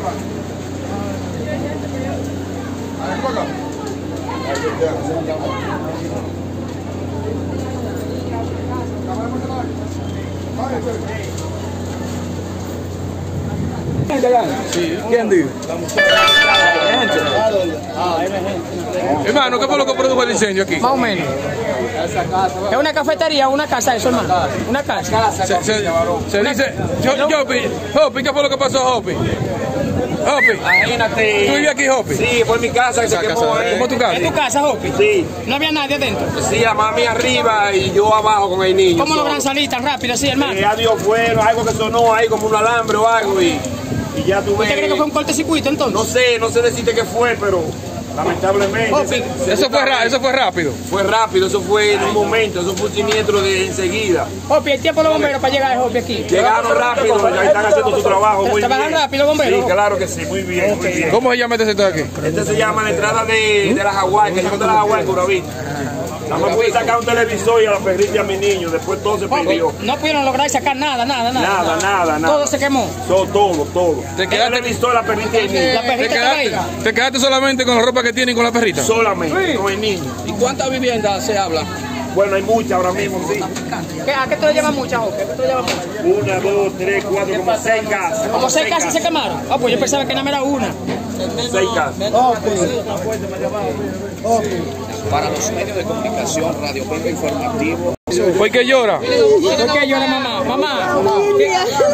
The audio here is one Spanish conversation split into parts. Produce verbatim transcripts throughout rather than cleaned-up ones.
Sí. ¿Quién dijo? Hermano, ¿qué fue lo que produjo el incendio aquí? Más o menos. ¿Es una cafetería o una casa eso, hermano? Una casa. Se, se, se dice... Jopi, Jopi, ¿qué fue lo que pasó, Jopi? Jopi, imagínate. ¿tú vivías aquí, Jopi? Sí, fue en mi casa que se quemó. ¿Cómo tu casa? ¿Es tu casa, Jopi? Sí. ¿No había nadie adentro? Sí, a mami arriba y yo abajo con el niño. ¿Cómo logran salir tan rápido así, hermano? Eh, adiós, bueno, algo que sonó ahí como un alambre o algo y, y ya tuve... ¿Usted cree que fue un cortocircuito entonces? No sé, no sé decirte qué fue, pero lamentablemente... Oh, se, se eso, fue ra eso fue rápido. Fue rápido, eso fue en un momento, eso fue un siniestro de enseguida. Jopi, el tiempo de los bomberos para llegar a Jopi aquí. Llegaron rápido, ya están haciendo su trabajo muy bien. ¿Trabajan rápido los bomberos? Sí, claro que sí, muy bien, muy bien. ¿Cómo se llama este sector aquí? Este se llama la entrada de, de la Jaguar, que yo de la Jaguar, Curavita. Nada más pude sacar un televisor y a la perrita y a mi niño, después todo se perdió. No pudieron lograr sacar nada, nada, nada. Nada, nada, nada. Todo se quemó. Todo, todo, todo. ¿Te El quedaste, televisor, la perrita y el niño. La te, perrita estaba ahí. quedaste, ¿Te quedaste solamente con la ropa que tiene y con la perrita? Solamente, con el niño. ¿Y cuántas viviendas se habla? Bueno, hay muchas ahora mismo, sí. ¿Qué, ¿A qué tú le llamas muchas, Jopi? ¿A qué tú le llamas muchas? Una, dos, tres, cuatro, como seis casas. Como seis casas se quemaron. Ah, pues yo pensaba que nada más era una. Seis casas. Para los medios de comunicación, Radio Pemba Informativo. ¿Por qué llora? ¿Por qué llora mamá? Mamá. ¿Qué?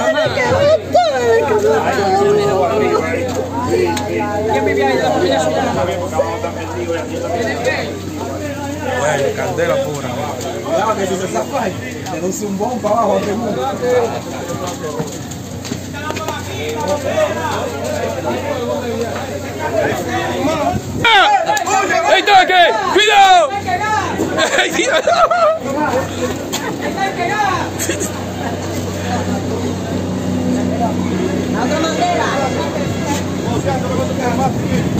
¿Quién vivía ahí? La familia suya. Bueno, candela pura. Le doy un bombo para abajo. ¡Ey, toque! ¡Cuidado! ¡Ey, cuidado! Otra manera.